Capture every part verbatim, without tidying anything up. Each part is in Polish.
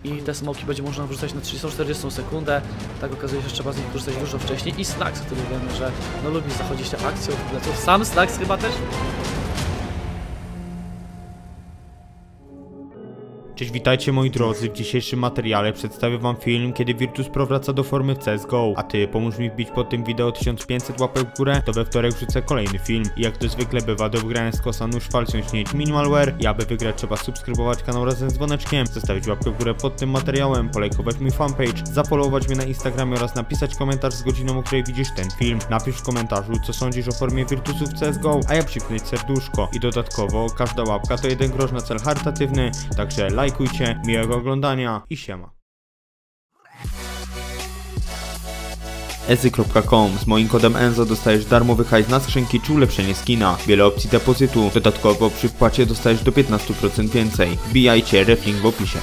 i te smoki będzie można wrzucać na trzydziestą czterdziestą sekundę. Tak okazuje się, że trzeba z nich korzystać dużo wcześniej. I Snax, który wiemy, że no lubi zachodzić te akcje od pleców. Sam Snax chyba też. Cześć, witajcie moi drodzy, w dzisiejszym materiale przedstawię wam film, kiedy Virtus Pro wraca do formy w C S G O. A ty pomóż mi wbić pod tym wideo tysiąc pięćset łapek w górę, to we wtorek wrzucę kolejny film. I jak to zwykle bywa, do wygrania z kosa nóż falcją śnieć Minimalware. I aby wygrać, trzeba subskrybować kanał razem z dzwoneczkiem, zostawić łapkę w górę pod tym materiałem, polajkować mój fanpage, zafollowować mnie na Instagramie oraz napisać komentarz z godziną, o której widzisz ten film. Napisz w komentarzu, co sądzisz o formie Virtusu w C S G O, a ja przypnąć serduszko. I dodatkowo, każda łapka to jeden grosz na cel charytatywny, także like. Lajkujcie, miłego oglądania i siema. ezy kropka com. Z moim kodem Enzo dostajesz darmowy hajs na skrzynki czy ulepszenie skina. Wiele opcji depozytu. Dodatkowo przy wpłacie dostajesz do piętnastu procent więcej. Wbijajcie, reflink w opisie.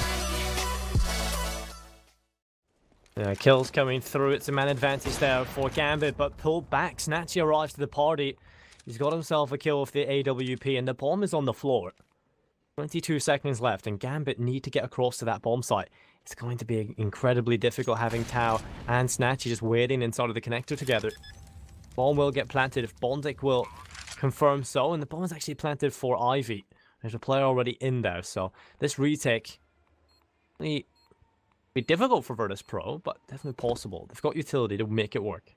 Yeah, kills coming through. It's a man advantage there for Gambit, but pulled back. Snatchy arrives to the party. He's got himself a kill with the A W P, and the bomb is on the floor. twenty-two seconds left, and Gambit need to get across to that bomb site. It's going to be incredibly difficult having Tao and Snatchy just waiting inside of the connector together. Bomb will get planted if Bondik will confirm so, and the bomb is actually planted for Ivy. There's a player already in there, so this retake will be difficult for Virtus Pro, but definitely possible. They've got utility to make it work.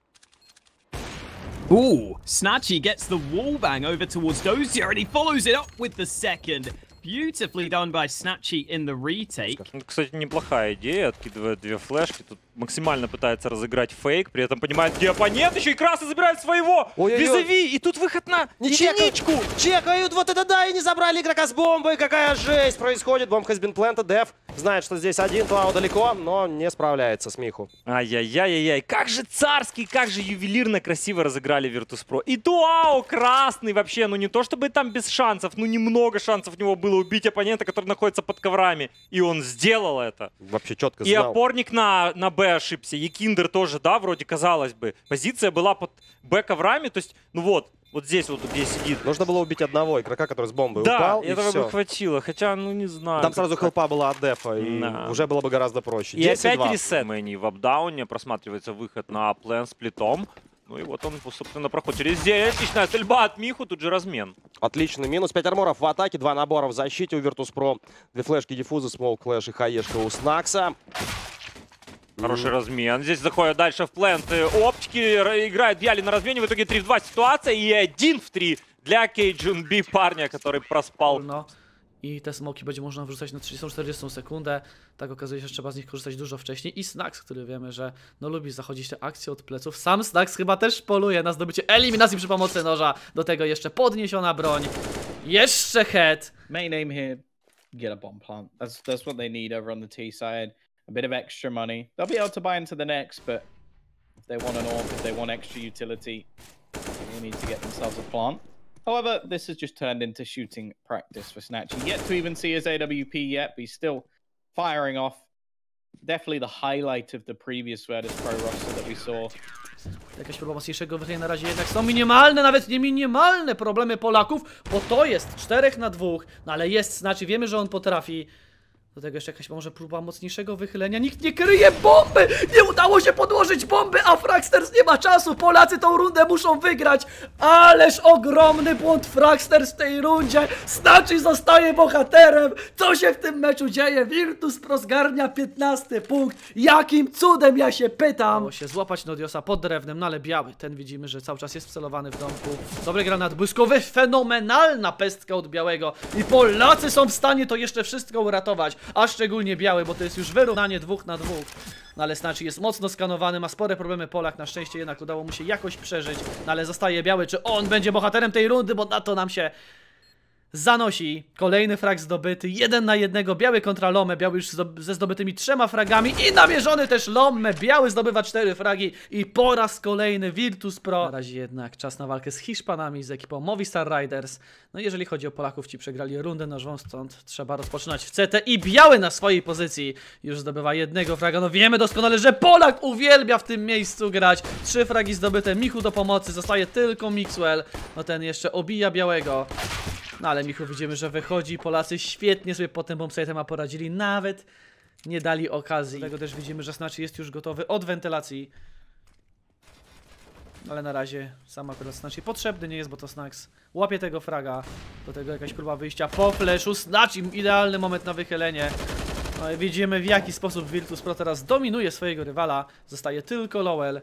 Ooh, Snatchy gets the wall bang over towards Dozier and he follows it up with the second. Beautifully done by Snatchy in the retake. Ну, кстати, неплохая идея, откидывает две флешки, тут максимально пытается разыграть фейк, при этом понимает, где оппонент, еще и красный забирает своего визави, и тут выход на не единичку. Чекают, вот это да, и не забрали игрока с бомбой, какая жесть происходит, бомб has been planted, Дев знает, что здесь один, Туао далеко, но не справляется с Миху. Ай-яй-яй-яй, как же царский, как же ювелирно красиво разыграли Virtus.pro. И Туао красный вообще, ну не то чтобы там без шансов, ну немного шансов у него было убить оппонента, который находится под коврами, и он сделал это. Вообще четко знал. И опорник на, на Б ошибся, и Киндер тоже, да, вроде казалось бы. Позиция была под Б коврами, то есть, ну вот, вот здесь вот, где сидит. Нужно было убить одного игрока, который с бомбой да, упал, и этого бы хватило, хотя, ну не знаю. Там сразу хелпа была от Дефа, и да. уже было бы гораздо проще. И опять ресет. Мэнни в апдауне, просматривается выход на плен с плитом. Ну и вот он, собственно, проходит через здесь. Отличная стрельба от Миху, тут же размен. Отличный минус. пять арморов в атаке, два набора в защите у Virtus.pro. Две флешки диффуза, смоук, флеш и хаешка у Снакса. Хороший размен. Здесь заходят дальше в плент. Оптики играет Бьяли на размене. В итоге три в два ситуация. И один в три для Кейджун Би, парня, который проспал. No. I te smoki będzie można wrzucać na trzydziestą czterdziestą sekundę. Tak okazuje się, że trzeba z nich korzystać dużo wcześniej. I Snax, który wiemy, że no lubi zachodzić te akcje od pleców. Sam Snax chyba też poluje na zdobycie eliminacji przy pomocy noża. Do tego jeszcze podniesiona broń. Jeszcze head. Main aim here, get a bomb plant. That's, that's what they need over on the T side. A bit of extra money. They'll be able to buy into the next, but if they want an AWP, if they want extra utility, they need to get themselves a plant. However, this has just turned into shooting practice for Snatchy. Yet to even see his A W P yet, but he's still firing off. Definitely the highlight of the previous Virtus Pro roster that we saw. Jakaś próba mocniejszego wychylenia na razie jednak są minimalne, nawet nie minimalne problemy Polaków, bo to jest czterech na dwóch, no ale jest Snatchy, wiemy, że on potrafi. Do tego jeszcze jakaś może próba mocniejszego wychylenia. Nikt nie kryje bomby! Nie udało się podłożyć bomby, a Fragsters nie ma czasu. Polacy tą rundę muszą wygrać. Ależ ogromny błąd Fragsters w tej rundzie. Snatchy zostaje bohaterem. Co się w tym meczu dzieje? Virtus Pro zgarnia piętnasty punkt. Jakim cudem, ja się pytam? Udało się złapać Nodiosa pod drewnem, no ale biały. Ten widzimy, że cały czas jest wcelowany w domku. Dobry granat błyskowy. Fenomenalna pestka od białego. I Polacy są w stanie to jeszcze wszystko uratować. A szczególnie biały, bo to jest już wyrównanie dwóch na dwóch. No ale Snatchy jest mocno skanowany, ma spore problemy Polak, na szczęście jednak udało mu się jakoś przeżyć. No ale zostaje biały, czy on będzie bohaterem tej rundy, bo na to nam się zanosi. Kolejny frag zdobyty, jeden na jednego, biały kontra Lomę, biały już ze zdobytymi trzema fragami i namierzony też Lomę, biały zdobywa cztery fragi i po raz kolejny Virtus Pro. Na razie jednak czas na walkę z Hiszpanami, z ekipą Movistar Riders. No jeżeli chodzi o Polaków, ci przegrali rundę nożową, stąd trzeba rozpoczynać w C T i biały na swojej pozycji już zdobywa jednego fraga. No wiemy doskonale, że Polak uwielbia w tym miejscu grać. Trzy fragi zdobyte, Michu do pomocy, zostaje tylko Mixwell. No ten jeszcze obija białego. No ale Michu widzimy, że wychodzi. Polacy świetnie sobie pod tym bombsite'em poradzili. Nawet nie dali okazji. Dlatego też widzimy, że Snatchy jest już gotowy od wentylacji. Ale na razie sam akurat Snatchy potrzebny nie jest, bo to Snax łapie tego fraga. Do tego jakaś próba wyjścia po flashu. Snatchy, idealny moment na wychylenie. No i widzimy, w jaki sposób Virtus.pro teraz dominuje swojego rywala. Zostaje tylko Lowell.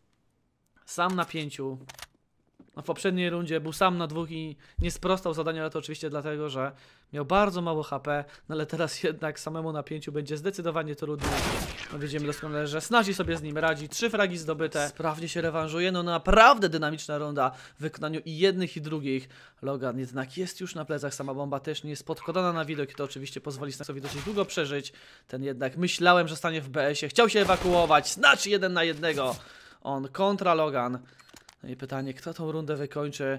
Sam na pięciu. No w poprzedniej rundzie był sam na dwóch i nie sprostał zadania, ale to oczywiście dlatego, że miał bardzo mało H P, no ale teraz jednak samemu na pięciu będzie zdecydowanie trudniej. No widzimy doskonale, że Snatchy sobie z nim radzi, trzy fragi zdobyte, sprawnie się rewanżuje, no naprawdę dynamiczna runda w wykonaniu i jednych i drugich. Logan jednak jest już na plecach, sama bomba też nie jest podkładana na widok i to oczywiście pozwoli Snaxowi dosyć długo przeżyć. Ten jednak myślałem, że stanie w B S ie, chciał się ewakuować, Snatchy jeden na jednego, on kontra Logan. No i pytanie, kto tą rundę wykończy?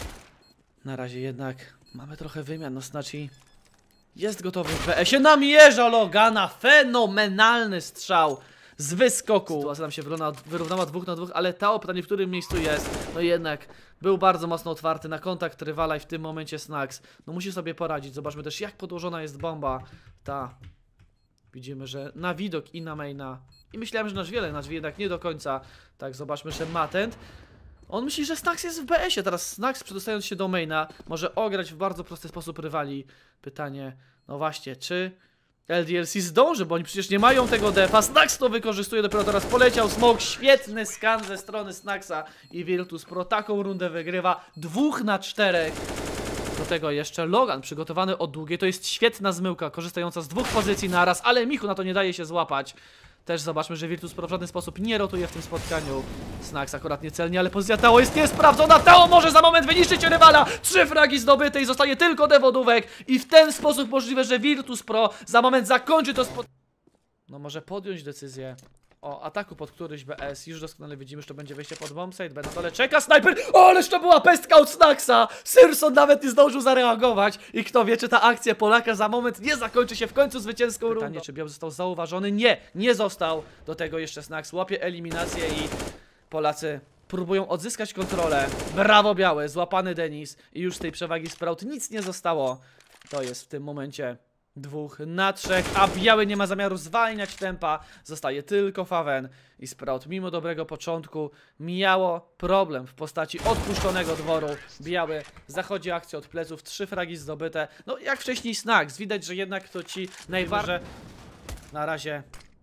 Na razie jednak mamy trochę wymian. No Snatchy jest gotowy w B S ie. Namierza Logana. Fenomenalny strzał z wyskoku. Sytuacja nam się wyrównała, wyrównała dwóch na dwóch, ale Tao, pytanie, w którym miejscu jest? No jednak był bardzo mocno otwarty na kontakt rywala i w tym momencie Snax no musi sobie poradzić. Zobaczmy też, jak podłożona jest bomba. Ta. Widzimy, że na widok i na maina. I myślałem, że na wiele, na jednak nie do końca. Tak, zobaczmy, że Matent. On myśli, że Snax jest w B S ie. Teraz Snax, przedostając się do maina, może ograć w bardzo prosty sposób rywali. Pytanie, no właśnie, czy L D L C zdąży, bo oni przecież nie mają tego defa. Snax to wykorzystuje, dopiero teraz poleciał smoke. Świetny skan ze strony Snaxa i Virtus.pro taką rundę wygrywa. Dwóch na czterech. Do tego jeszcze Logan przygotowany od długiej. To jest świetna zmyłka, korzystająca z dwóch pozycji naraz, ale Michu na to nie daje się złapać. Też zobaczmy, że Virtus.pro w żaden sposób nie rotuje w tym spotkaniu. Snax akurat niecelnie, ale pozycja Tao jest niesprawdzona. Tao może za moment wyniszczyć rywala. Trzy fragi zdobyte i zostaje tylko dewodówek. I w ten sposób możliwe, że Virtus.pro za moment zakończy to spotkanie. No może podjąć decyzję o ataku pod któryś B S. Już doskonale widzimy, że to będzie wejście pod bombsite. B na dole czeka snajper. O, ależ to była pestka od Snaxa. Syrson nawet nie zdążył zareagować. I kto wie, czy ta akcja Polaka za moment nie zakończy się w końcu zwycięską rundą. Pytanie, czy Biały został zauważony? Nie, nie został. Do tego jeszcze Snax łapie eliminację i Polacy próbują odzyskać kontrolę. Brawo Biały, złapany Denis. I już z tej przewagi Sprout nic nie zostało. To jest w tym momencie dwóch na trzech, a Biały nie ma zamiaru zwalniać tempa. Zostaje tylko Faven i Sprout mimo dobrego początku miało problem w postaci odpuszczonego dworu. Biały zachodzi akcję od pleców, trzy fragi zdobyte. No jak wcześniej Snax, widać, że jednak to ci najważniejsze. Na razie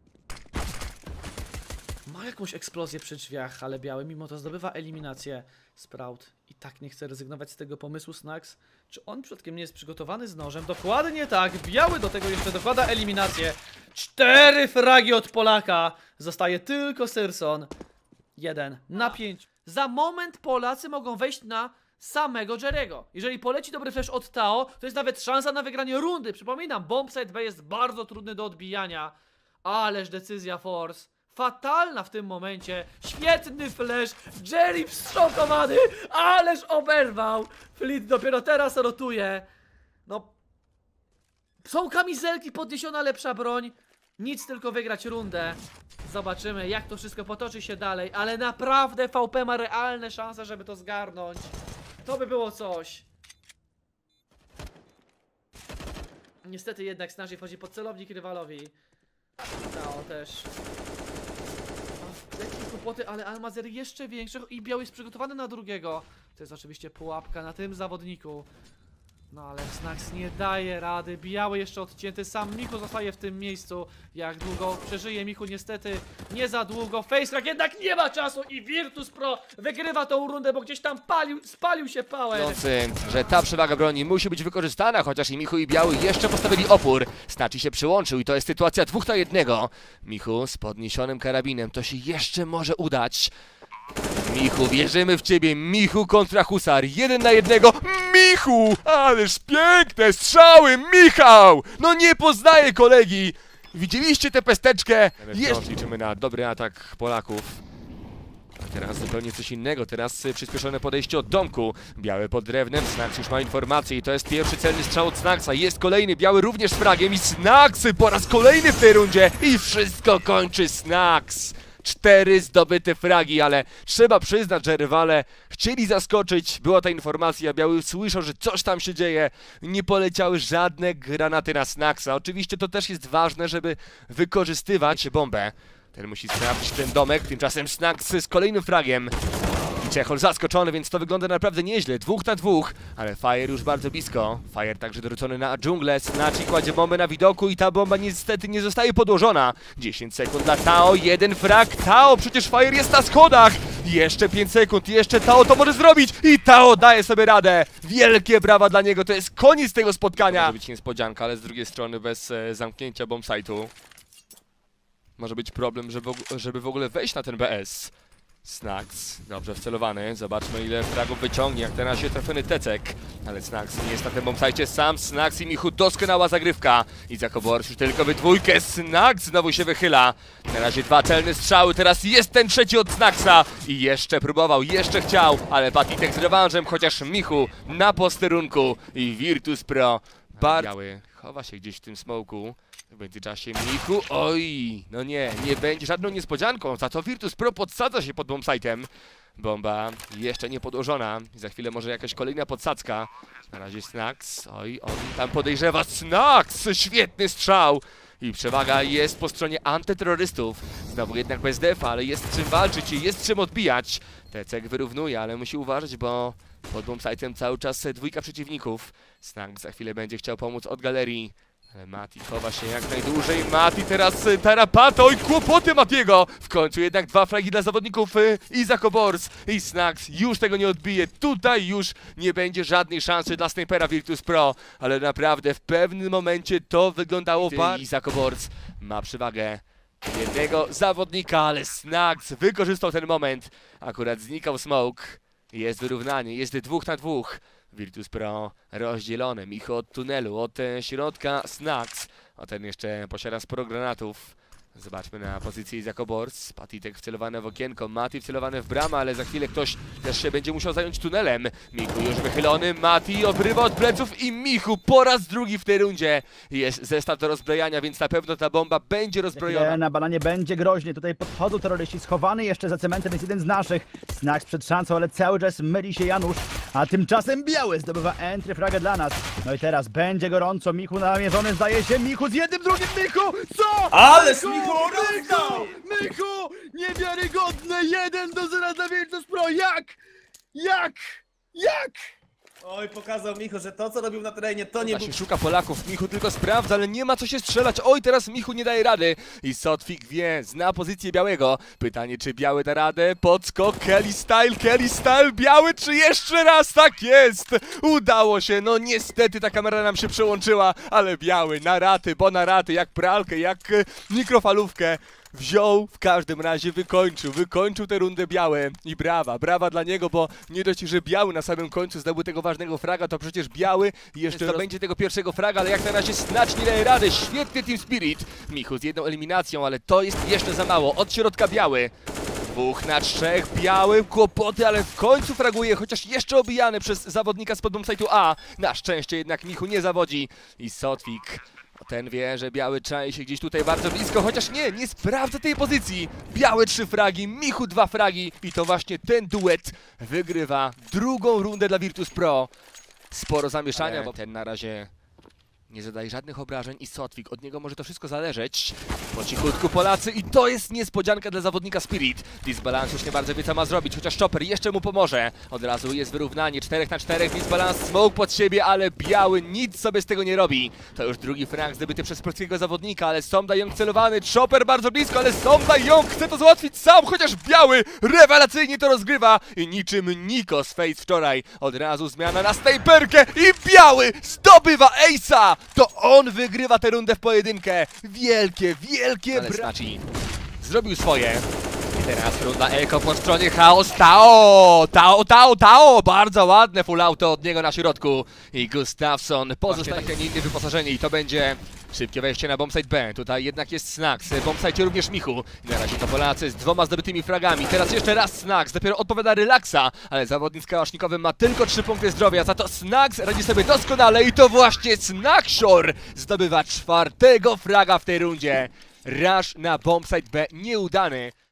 ma jakąś eksplozję przy drzwiach, ale Biały mimo to zdobywa eliminację. Sprout i tak nie chce rezygnować z tego pomysłu Snax. Czy on przypadkiem nie jest przygotowany z nożem? Dokładnie tak. Biały do tego jeszcze dokłada eliminację. Cztery fragi od Polaka. Zostaje tylko Syrson. Jeden na pięć. Za moment Polacy mogą wejść na samego Jerry'ego. Jeżeli poleci dobry flash od Tao, to jest nawet szansa na wygranie rundy. Przypominam, bombsite B jest bardzo trudny do odbijania. Ależ decyzja Force fatalna w tym momencie. Świetny flash. Jerry wstrzokowany. Ależ oberwał. Fleet dopiero teraz rotuje. No. Są kamizelki, podniesiona lepsza broń. Nic, tylko wygrać rundę. Zobaczymy, jak to wszystko potoczy się dalej. Ale naprawdę V P ma realne szanse, żeby to zgarnąć. To by było coś. Niestety jednak Snatchy wchodzi pod celownik rywalowi. No też. Lekkie kłopoty, ale Almazer jeszcze większy i Biały jest przygotowany na drugiego. To jest oczywiście pułapka na tym zawodniku. No ale Snax nie daje rady. Biały jeszcze odcięty, sam Michu zostaje w tym miejscu. Jak długo przeżyje Michu? Niestety nie za długo. FaceTrack jednak nie ma czasu i Virtus.pro wygrywa tą rundę, bo gdzieś tam palił, spalił się Power. Że ta przewaga broni musi być wykorzystana, chociaż i Michu i Biały jeszcze postawili opór. Snatchy się przyłączył i to jest sytuacja dwóch na jednego. Michu z podniesionym karabinem, to się jeszcze może udać. Michu, wierzymy w ciebie. Michu kontra Husar. Jeden na jednego. Michu! Ależ piękne strzały, Michał! No nie poznaję kolegi. Widzieliście tę pesteczkę? Jeszcze liczymy na dobry atak Polaków. A teraz zupełnie coś innego. Teraz przyspieszone podejście od domku. Biały pod drewnem. Snax już ma informację i to jest pierwszy celny strzał od Snaxa. Jest kolejny. Biały również z fragiem i Snax po raz kolejny w tej rundzie. I wszystko kończy Snax. Cztery zdobyte fragi, ale trzeba przyznać, że rywale chcieli zaskoczyć, była ta informacja, Biały słyszał, że coś tam się dzieje, nie poleciały żadne granaty na Snacksa. Oczywiście to też jest ważne, żeby wykorzystywać bombę. Ten musi sprawdzić ten domek, tymczasem Snacks z kolejnym fragiem. I Czechol zaskoczony, więc to wygląda naprawdę nieźle. Dwóch na dwóch, ale Fire już bardzo blisko. Fire także dorzucony na dżunglę. Snachi kładzie bombę na widoku i ta bomba niestety nie zostaje podłożona. dziesięć sekund dla Tao, jeden frag. Tao, przecież Fire jest na schodach. Jeszcze pięć sekund, jeszcze Tao to może zrobić. I Tao daje sobie radę. Wielkie brawa dla niego, to jest koniec tego spotkania. Może być niespodzianka, ale z drugiej strony bez e, zamknięcia bombsite'u może być problem, żeby, żeby w ogóle wejść na ten B S. Snacks, dobrze wcelowany, zobaczmy ile fragów wyciągnie, jak teraz się trafiony Tecek. Ale Snacks nie jest na tym bombsite sam, Snacks i Michu, doskonała zagrywka. I Zakobors już tylko we dwójkę, Snacks znowu się wychyla. Na razie dwa celne strzały, teraz jest ten trzeci od Snacksa. I jeszcze próbował, jeszcze chciał, ale Patitek z rewanżem, chociaż Michu na posterunku. I Virtus Pro, bardzo... Biały chowa się gdzieś w tym smoku. W międzyczasie Michu, oj, no nie, nie będzie żadną niespodzianką, za to Virtus Pro podsadza się pod bombsite'em. Bomba jeszcze nie podłożona, za chwilę może jakaś kolejna podsadzka. Na razie Snacks, oj, on tam podejrzewa, Snacks, świetny strzał. I przewaga jest po stronie antyterrorystów. Znowu jednak bez defa, ale jest czym walczyć i jest czym odbijać. Tecek wyrównuje, ale musi uważać, bo pod bombsite'em cały czas dwójka przeciwników. Snacks za chwilę będzie chciał pomóc od galerii. Ale Mati chowa się jak najdłużej. Mati teraz tarapato i kłopoty Matiego. W końcu jednak dwa fragi dla zawodników y, Izako Bors i Snacks już tego nie odbije. Tutaj już nie będzie żadnej szansy dla snajpera Virtus Pro. Ale naprawdę w pewnym momencie to wyglądało bardzo. Izako Bors ma przewagę jednego zawodnika, ale Snacks wykorzystał ten moment. Akurat znikał smoke. Jest wyrównanie, jest dwóch na dwóch. Virtus Pro rozdzielone, Michu od tunelu, od e, środka Snacks, a ten jeszcze posiada sporo granatów. Zobaczmy na pozycję Izako Bors, Patitek wcelowany w okienko, Mati wcelowany w bramę, ale za chwilę ktoś też się będzie musiał zająć tunelem. Michu już wychylony, Mati obrywa od pleców i Michu po raz drugi w tej rundzie. Jest zestaw do rozbrojania, więc na pewno ta bomba będzie rozbrojona. Na bananie będzie groźnie, tutaj podchodzą terroryści, schowany jeszcze za cementem jest jeden z naszych. Snacks przed szansą, ale cały czas myli się Janusz, a tymczasem Biały zdobywa entry fragę dla nas. No i teraz będzie gorąco, Michu namierzony, zdaje się, Michu z jednym, drugim, Michu! Co? Ale Michu! Michu! Michu! Niewiarygodne! jeden do zera dla Virtus Pro! Jak? Jak? Jak? Oj, pokazał Michu, że to co robił na terenie to nie Ta był... się szuka Polaków, Michu tylko sprawdza, ale nie ma co się strzelać. Oj, teraz Michu nie daje rady. I Sotwik wie, zna pozycję Białego. Pytanie, czy Biały da radę? Podskok, Kelly Style, Kelly Style, Biały, czy jeszcze raz? Tak jest! Udało się, no niestety ta kamera nam się przełączyła, ale Biały na raty, bo na raty, jak pralkę, jak e, mikrofalówkę. Wziął, w każdym razie wykończył, wykończył tę rundę Białe i brawa, brawa dla niego, bo nie dość, że Biały na samym końcu zdobył tego ważnego fraga, to przecież Biały jeszcze zdobędzie tego pierwszego fraga, ale jak na razie Snatch nie daje rady, świetny Team Spirit. Michu z jedną eliminacją, ale to jest jeszcze za mało, od środka Biały. Dwóch na trzech, Biały, kłopoty, ale w końcu fraguje, chociaż jeszcze obijany przez zawodnika z podbombsite'u A. Na szczęście jednak Michu nie zawodzi i Sotwik. Ten wie, że Biały czai się gdzieś tutaj bardzo blisko, chociaż nie, nie sprawdza tej pozycji. Biały trzy fragi, Michu dwa fragi i to właśnie ten duet wygrywa drugą rundę dla Virtus Pro. Sporo zamieszania, bo ten na razie nie zadaje żadnych obrażeń i Sotwik, od niego może to wszystko zależeć. Po cichutku Polacy i to jest niespodzianka dla zawodnika Spirit. Disbalance już nie bardzo wie co ma zrobić, chociaż Chopper jeszcze mu pomoże. Od razu jest wyrównanie, czterech na czterech, Disbalance, smoke pod siebie, ale Biały nic sobie z tego nie robi. To już drugi frag zdobyty przez polskiego zawodnika, ale Som Da-Jong celowany, Chopper bardzo blisko, ale Som Da-Jong chce to załatwić sam, chociaż Biały rewelacyjnie to rozgrywa i niczym Nikos Face wczoraj. Od razu zmiana na snajperkę i Biały zdobywa Ace'a! To on wygrywa tę rundę w pojedynkę. Wielkie, wielkie braci. Zrobił swoje. I teraz runda Eko po stronie Chaos. Tao! Tao, Tao, Tao! Bardzo ładne full auto od niego na środku. I Gustafsson pozostaje tak inni wyposażeni. I to będzie szybkie wejście na bombsite B. Tutaj jednak jest Snacks. W bombsite również Michu. I na razie to Polacy z dwoma zdobytymi fragami. Teraz jeszcze raz Snacks. Dopiero odpowiada Relaksa. Ale zawodnik z kałasznikowym ma tylko trzy punkty zdrowia. Za to Snacks radzi sobie doskonale. I to właśnie Snackshore zdobywa czwartego fraga w tej rundzie. Rush na bombsite B nieudany.